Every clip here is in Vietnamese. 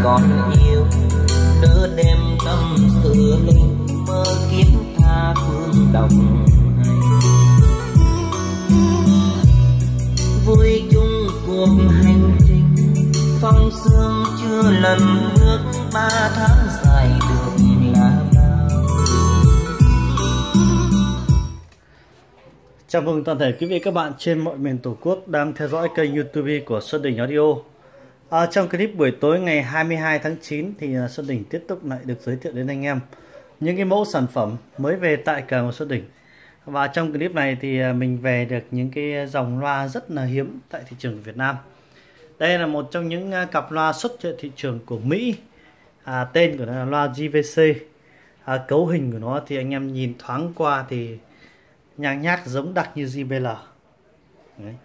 còn yêu, nỡ đem tâm sự linh mơ kiếp tha phương đồng hành. Vui chung cuộc hành trình phong sương chưa lần bước, 3 tháng dài được là bao. Chào mừng toàn thể quý vị các bạn trên mọi miền Tổ quốc đang theo dõi kênh YouTube của Xuân Đình Audio. Trong clip buổi tối ngày 22 tháng 9 thì Xuân Đình tiếp tục lại được giới thiệu đến anh em những cái mẫu sản phẩm mới về tại cửa hàng của Xuân Đình. Và trong clip này thì mình về được những cái dòng loa rất là hiếm tại thị trường Việt Nam. Đây là một trong những cặp loa xuất trên thị trường của Mỹ. Tên của nó là loa JVC. Cấu hình của nó thì anh em nhìn thoáng qua thì nhạc nhác giống đặc như JBL. Đấy.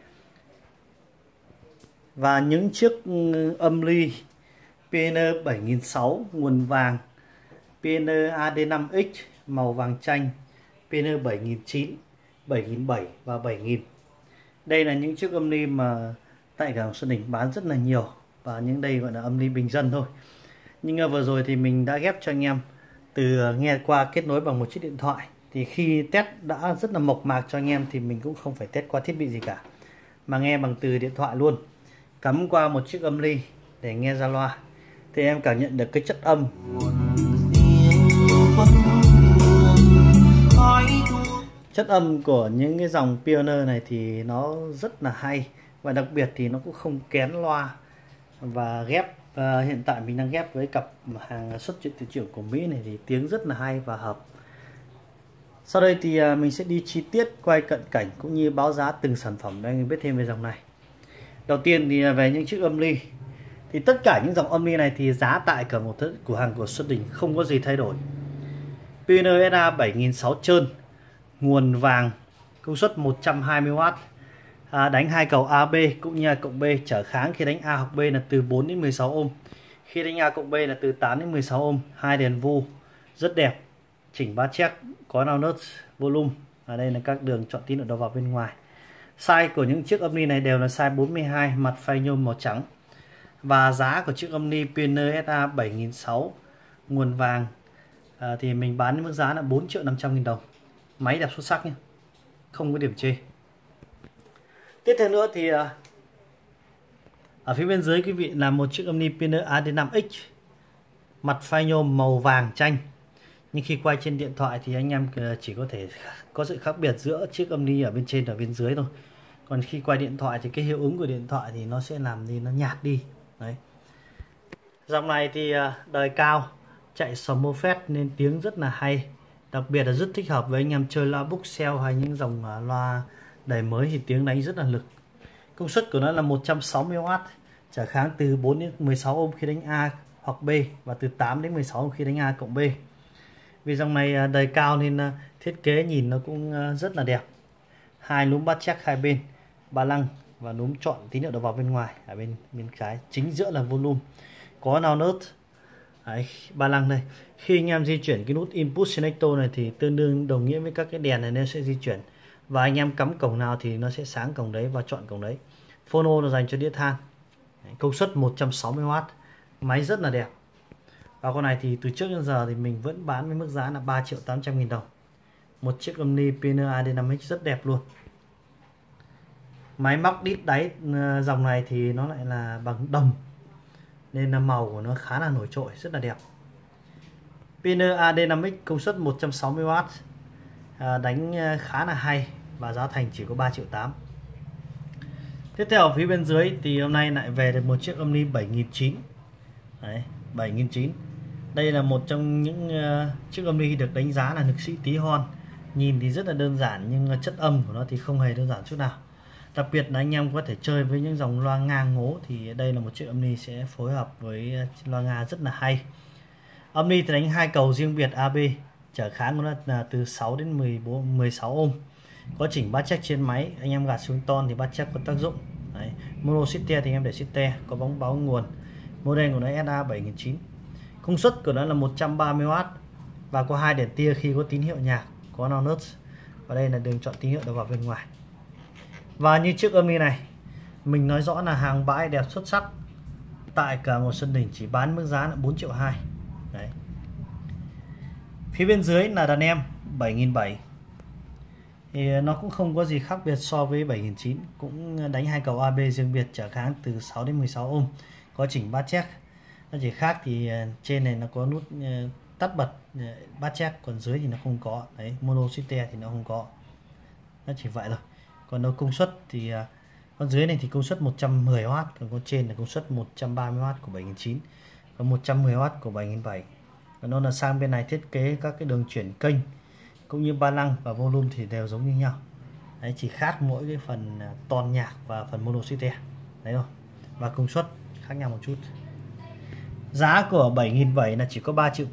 Và những chiếc âm ly Pioneer 7006 nguồn vàng, Pioneer AD5X màu vàng chanh, Pioneer 7009, 7007 và 7000. Đây là những chiếc âm ly mà tại cửa hàng Xuân Đình bán rất là nhiều, và những đây gọi là âm ly bình dân thôi. Nhưng vừa rồi thì mình đã ghép cho anh em từ nghe qua kết nối bằng một chiếc điện thoại. Thì khi test đã rất là mộc mạc cho anh em thì mình cũng không phải test qua thiết bị gì cả, mà nghe bằng từ điện thoại luôn, cắm qua một chiếc âm ly để nghe ra loa thì em cảm nhận được cái chất âm. Chất âm của những cái dòng Pioneer này thì nó rất là hay, và đặc biệt thì nó cũng không kén loa. Và ghép hiện tại mình đang ghép với cặp hàng xuất trên thị trường của Mỹ này thì tiếng rất là hay và hợp. Sau đây thì mình sẽ đi chi tiết quay cận cảnh cũng như báo giá từng sản phẩm để anh biết thêm về dòng này. Đầu tiên thì về những chiếc âm ly, thì tất cả những dòng âm ly này thì giá tại cả một cửa hàng của Xuân Đình không có gì thay đổi. Pioneer SA 7006 trơn, nguồn vàng, công suất 120W, đánh hai cầu AB cũng như cộng B, trở kháng khi đánh A hoặc B là từ 4 đến 16 ohm, khi đánh A cộng B là từ 8 đến 16 ohm, hai đèn vu rất đẹp, chỉnh ba check, có download volume. Ở đây là các đường chọn tín hiệu đầu vào bên ngoài. Size của những chiếc âm ly này đều là size 42, mặt phay nhôm màu trắng. Và giá của chiếc âm ly Pioneer SA 7006 nguồn vàng thì mình bán với mức giá là 4.500.000 đồng. Máy đẹp xuất sắc nhé, không có điểm chê. Tiếp theo nữa thì ở phía bên dưới quý vị là một chiếc âm ly Pioneer AD5X, mặt phay nhôm màu vàng chanh. Nhưng khi quay trên điện thoại thì anh em chỉ có thể có sự khác biệt giữa chiếc âm ly ở bên trên và bên dưới thôi. Còn khi quay điện thoại thì cái hiệu ứng của điện thoại thì nó sẽ làm đi, nó nhạt đi. Đấy. Dòng này thì đời cao, chạy Smurfette nên tiếng rất là hay. Đặc biệt là rất thích hợp với anh em chơi loa Buxell hay những dòng loa đời mới thì tiếng đánh rất là lực. Công suất của nó là 160W, trở kháng từ 4 đến 16 ohm khi đánh A hoặc B, và từ 8 đến 16 ohm khi đánh A cộng B. Vì dòng này đời cao nên thiết kế nhìn nó cũng rất là đẹp. Hai núm bắt check hai bên, ba lăng và núm chọn tín hiệu đầu vào bên ngoài ở bên trái, chính giữa là volume, có download. Đấy, ba lăng đây. Khi anh em di chuyển cái nút input selector này thì tương đương đồng nghĩa với các cái đèn này nó sẽ di chuyển, và anh em cắm cổng nào thì nó sẽ sáng cổng đấy và chọn cổng đấy. Phono là dành cho đĩa than. Đấy, công suất 160W, máy rất là đẹp. Và con này thì từ trước đến giờ thì mình vẫn bán với mức giá là 3.800.000 đồng. Một chiếc âm ly Pioneer AD5X rất đẹp luôn. Máy móc đít đáy dòng này thì nó lại là bằng đồng, nên là màu của nó khá là nổi trội, rất là đẹp. Pioneer AD5X công suất 160W, đánh khá là hay, và giá thành chỉ có 3.800.000. Tiếp theo ở phía bên dưới thì hôm nay lại về được một chiếc âm ly 7009. Đấy, 7009. Đây là một trong những chiếc âm ly được đánh giá là lực sĩ tí hon. Nhìn thì rất là đơn giản nhưng chất âm của nó thì không hề đơn giản chút nào. Đặc biệt là anh em có thể chơi với những dòng loa Nga ngố thì đây là một chiếc âm ly sẽ phối hợp với loa Nga rất là hay. Âm ly thì đánh hai cầu riêng biệt AB, trở kháng của nó là từ 6 đến 16 ohm. Có chỉnh bát check trên máy, anh em gạt xuống ton thì bát check có tác dụng. Đấy. Mono sitter thì anh em để sitter, có bóng báo nguồn. Model của nó SA 7009. Công suất của nó là 130W, và có hai đèn tia khi có tín hiệu nhạc, có download. Và đây là đường chọn tín hiệu đầu vào bên ngoài. Và như chiếc âm ly này, mình nói rõ là hàng bãi đẹp xuất sắc. tại cả một sân đỉnh chỉ bán mức giá là 4,2 triệu. Đấy. Phía bên dưới là đàn em 7.700. Thì nó cũng không có gì khác biệt so với 7.900, cũng đánh hai cầu AB riêng biệt, trở kháng từ 6 đến 16 ohm, có chỉnh bát check. Nó chỉ khác thì trên này nó có nút tắt bật bát check, còn dưới thì nó không có. Đấy, mono shifter thì nó không có. Nó chỉ vậy thôi. Còn đâu công suất thì con dưới này thì công suất 110W, còn con trên là công suất 130W của 7.900 và 110W của 7.700. Còn nó là sang bên này thiết kế các cái đường chuyển kênh cũng như ba lăng và volume thì đều giống như nhau. Đấy, chỉ khác mỗi cái phần ton nhạc và phần mono shifter. Đấy thôi. Và công suất khác nhau một chút. Giá của 7.700 là chỉ có 3,4 triệu.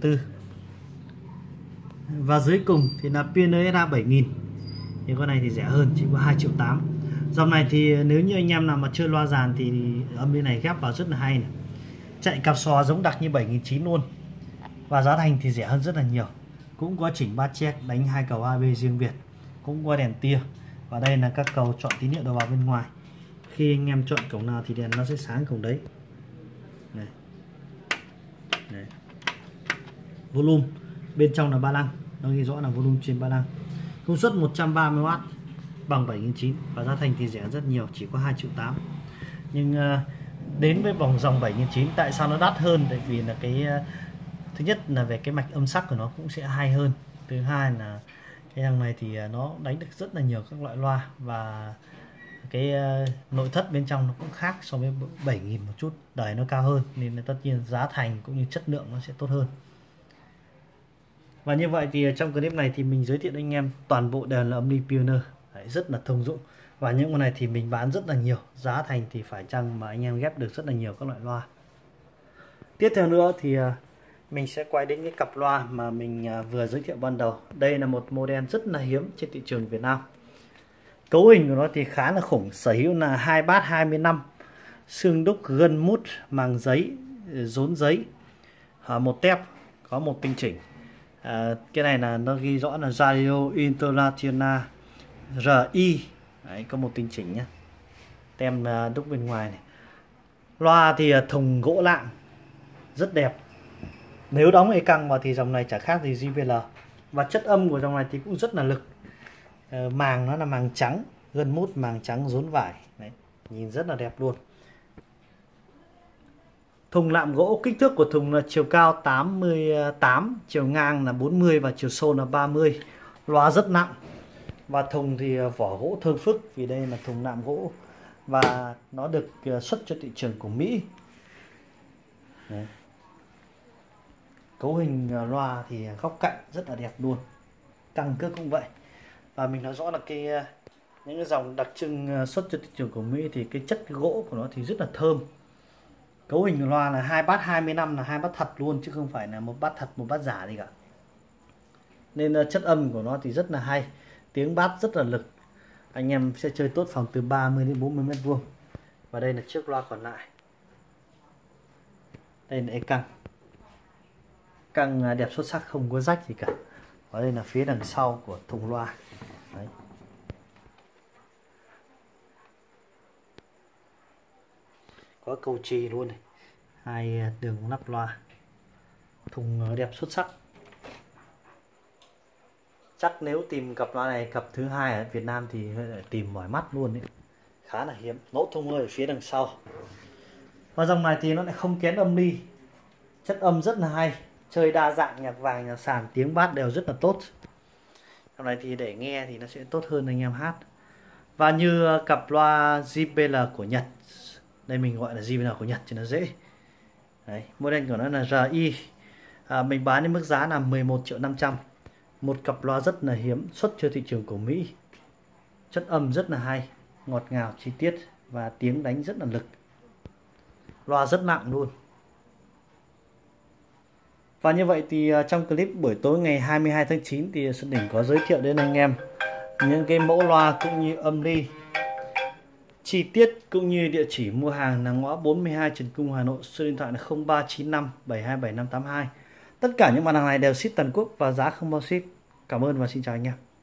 Và dưới cùng thì là Pioneer SH 7000. thì con này thì rẻ hơn, chỉ có 2,8 triệu. Dòng này thì nếu như anh em nào mà chơi loa dàn thì âm bên này ghép vào rất là hay này. Chạy cặp sò giống đặc như 7.900 luôn. Và giá thành thì rẻ hơn rất là nhiều. Cũng có chỉnh bát check, đánh hai cầu AB riêng biệt, cũng có đèn tia. Và đây là các cầu chọn tín hiệu đầu vào bên ngoài. Khi anh em chọn cổng nào thì đèn nó sẽ sáng cổng đấy. Này. Đấy. Volume bên trong là ba lăng, nó ghi rõ là volume trên ba lăng. Công suất 130W bằng 7.900 và giá thành thì rẻ rất nhiều, chỉ có 2,8 triệu. Nhưng đến với vòng dòng 7.900 tại sao nó đắt hơn? Tại vì là cái thứ nhất là về cái mạch âm sắc của nó cũng sẽ hay hơn. Thứ hai là cái hàng này thì nó đánh được rất là nhiều các loại loa, và cái nội thất bên trong nó cũng khác so với 7.000 một chút, đời nó cao hơn nên là tất nhiên giá thành cũng như chất lượng nó sẽ tốt hơn. Và như vậy thì trong clip này thì mình giới thiệu anh em toàn bộ đều là âm ly Pioneer. Đấy, rất là thông dụng, và những con này thì mình bán rất là nhiều, giá thành thì phải chăng mà anh em ghép được rất là nhiều các loại loa. Tiếp theo nữa thì mình sẽ quay đến cái cặp loa mà mình vừa giới thiệu ban đầu. Đây là một model rất là hiếm trên thị trường Việt Nam. Cấu hình của nó thì khá là khủng, sở hữu là 2 bát 25, xương đúc gân mút, màng giấy, rốn giấy, một tép, có một tinh chỉnh. Cái này là nó ghi rõ là Radio International RI. Đấy, có một tinh chỉnh nhé, tem đúc bên ngoài này. Loa thì thùng gỗ lạng rất đẹp. Nếu đóng e căng vào thì dòng này chả khác gì JBL. Và chất âm của dòng này thì cũng rất là lực. Màng nó là màng trắng, gân mút màng trắng rốn vải. Đấy, nhìn rất là đẹp luôn. Thùng lạm gỗ, kích thước của thùng là chiều cao 88, chiều ngang là 40 và chiều sâu là 30. Loa rất nặng. Và thùng thì vỏ gỗ thơm phức, vì đây là thùng lạm gỗ và nó được xuất cho thị trường của Mỹ. Đấy. Cấu hình loa thì góc cạnh rất là đẹp luôn, căng cước cũng vậy. Và mình nói rõ là những cái dòng đặc trưng xuất cho thị trường của Mỹ thì cái chất gỗ của nó thì rất là thơm. Cấu hình của loa là 2 bát 25, là 2 bát thật luôn chứ không phải là một bát thật, một bát giả gì cả. Nên chất âm của nó thì rất là hay, tiếng bát rất là lực. Anh em sẽ chơi tốt phòng từ 30 đến 40 mét vuông. Và đây là chiếc loa còn lại. Đây là căng. Căng đẹp xuất sắc, không có rách gì cả. Và đây là phía đằng sau của thùng loa. Đấy. Có cầu chì luôn này, 2 đường nắp loa. Thùng đẹp xuất sắc. Chắc nếu tìm cặp loa này cặp thứ hai ở Việt Nam thì tìm mỏi mắt luôn đấy. Khá là hiếm. Lỗ thông hơi ở phía đằng sau. Và dòng này thì nó lại không kén âm ly. Chất âm rất là hay, chơi đa dạng, nhạc vàng, nhạc sàn, tiếng bass đều rất là tốt. Dòng này thì để nghe thì nó sẽ tốt hơn anh em hát. Và như cặp loa JBL của Nhật, đây mình gọi là JBL của Nhật cho nó dễ. Đấy, model của nó là RI. Mình bán đến mức giá là 11,5 triệu. Một cặp loa rất là hiếm, xuất cho thị trường của Mỹ. Chất âm rất là hay, ngọt ngào, chi tiết và tiếng đánh rất là lực. Loa rất nặng luôn. Và như vậy thì trong clip buổi tối ngày 22 tháng 9 thì Sơn Đỉnh có giới thiệu đến anh em những cái mẫu loa cũng như âm ly chi tiết, cũng như địa chỉ mua hàng là ngõ 42 Trần Cung, Hà Nội. Số điện thoại là 0395 727582. Tất cả những mặt hàng này đều ship toàn quốc và giá không bao ship. Cảm ơn và xin chào anh em.